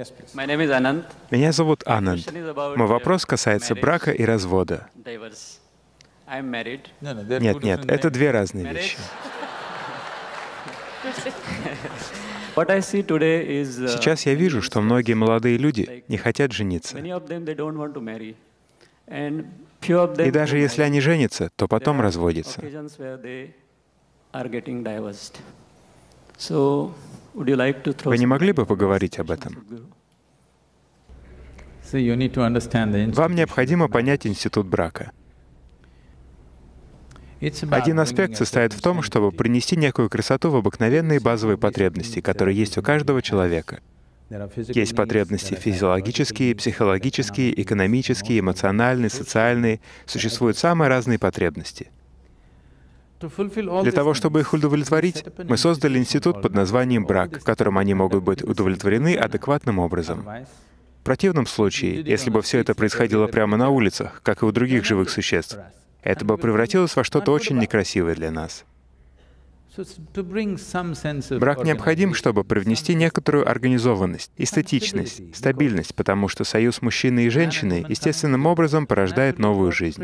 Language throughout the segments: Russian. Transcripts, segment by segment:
My name is Anand. Меня зовут My Ананд. question is about Мой вопрос касается marriage, брака и развода. divorce. I'm married. Нет, это две разные вещи. What I see today is Сейчас я вижу, что многие молодые люди не хотят жениться. many of them they don't want to marry, and few of them И даже do если marry. они женятся, то There потом are разводятся. occasions where they are getting divorced. So, would you like to throw Вы не some могли light бы on поговорить this, об этом? Sadhguru? So you need to understand the Вам institution необходимо of marriage. понять институт брака. It's about Один bringing аспект a состоит в certain том, чтобы sanctity. принести некую красоту в обыкновенные базовые потребности, которые есть у каждого человека. There are physical Есть needs, потребности there are физиологические, psychological needs, психологические, economic needs, экономические, emotional, эмоциональные, social. социальные. Существуют самые разные потребности. To fulfill all Для these того, чтобы things, их удовлетворить, we set up an мы создали institution институт called под названием marriage. брак, в котором они могут быть удовлетворены адекватным образом. Otherwise, В противном случае, если бы все это происходило прямо на улицах, как и у других живых существ, это бы превратилось во что-то очень некрасивое для нас. so to bring some sense of Брак необходим, чтобы organization, привнести some некоторую организованность, эстетичность, стабильность, потому что союз мужчины и женщины естественным образом порождает новую жизнь.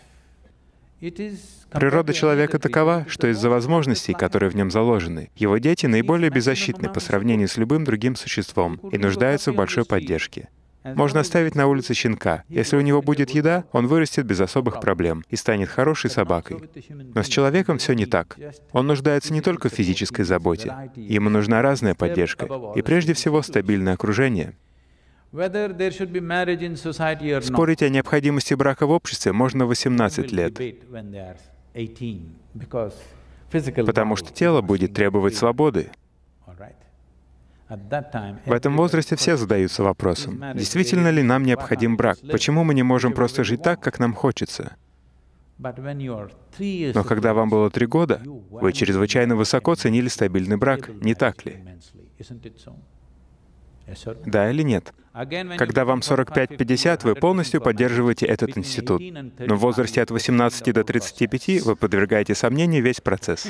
Природа человека такова, что из-за возможностей, которые в нем заложены, его дети наиболее беззащитны по сравнению с любым другим существом и нуждаются в большой поддержке. Можно оставить на улице щенка. Если у него будет еда, он вырастет без особых проблем и станет хорошей собакой. Но с человеком все не так. Он нуждается не только в физической заботе. Ему нужна разная поддержка. И прежде всего стабильное окружение. Спорить о необходимости брака в обществе можно в 18 лет, потому что тело будет требовать свободы. В этом возрасте все задаются вопросом, действительно ли нам необходим брак, почему мы не можем просто жить так, как нам хочется. Но когда вам было 3 года, вы чрезвычайно высоко ценили стабильный брак, не так ли? Да или нет? Когда вам 45-50, вы полностью поддерживаете этот институт. Но в возрасте от 18 до 35 вы подвергаете сомнению весь процесс.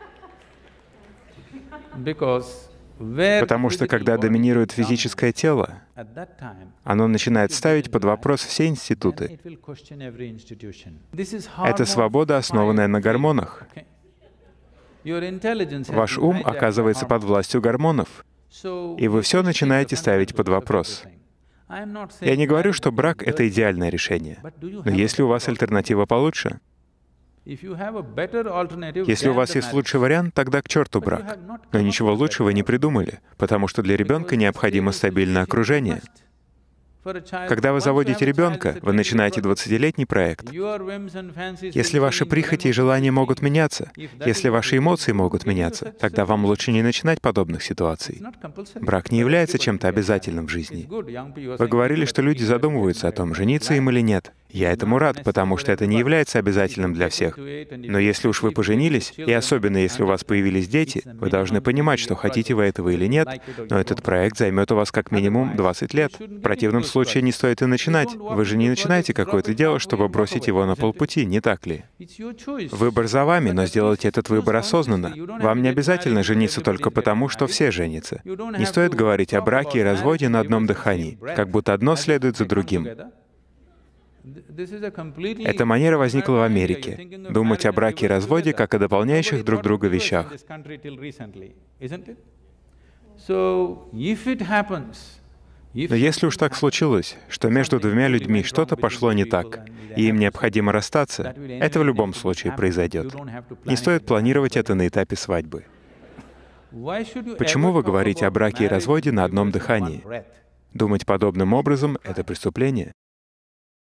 Потому что когда доминирует физическое тело, оно начинает ставить под вопрос все институты. Это свобода, основанная на гормонах. Ваш ум оказывается под властью гормонов, и вы все начинаете ставить под вопрос. Я не говорю, что брак — это идеальное решение, но есть ли у вас альтернатива получше? Если у вас есть лучший вариант, тогда к черту брак. Но ничего лучшего не придумали, потому что для ребенка необходимо стабильное окружение. Когда вы заводите ребенка, вы начинаете 20-летний проект. Если ваши прихоти и желания могут меняться, если ваши эмоции могут меняться, тогда вам лучше не начинать подобных ситуаций. Брак не является чем-то обязательным в жизни. Вы говорили, что люди задумываются о том, жениться им или нет. Я этому рад, потому что это не является обязательным для всех. Но если уж вы поженились, и особенно если у вас появились дети, вы должны понимать, что хотите вы этого или нет, но этот проект займет у вас как минимум 20 лет. В противном случае не стоит и начинать. Вы же не начинаете какое-то дело, чтобы бросить его на полпути, не так ли? Выбор за вами, но сделайте этот выбор осознанно. Вам не обязательно жениться только потому, что все женятся. Не стоит говорить о браке и разводе на одном дыхании, как будто одно следует за другим. Эта манера возникла в Америке. Думать о браке и разводе как о дополняющих друг друга вещах. Но если уж так случилось, что между двумя людьми что-то пошло не так, и им необходимо расстаться, это в любом случае произойдет. Не стоит планировать это на этапе свадьбы. Почему вы говорите о браке и разводе на одном дыхании? Думать подобным образом — это преступление.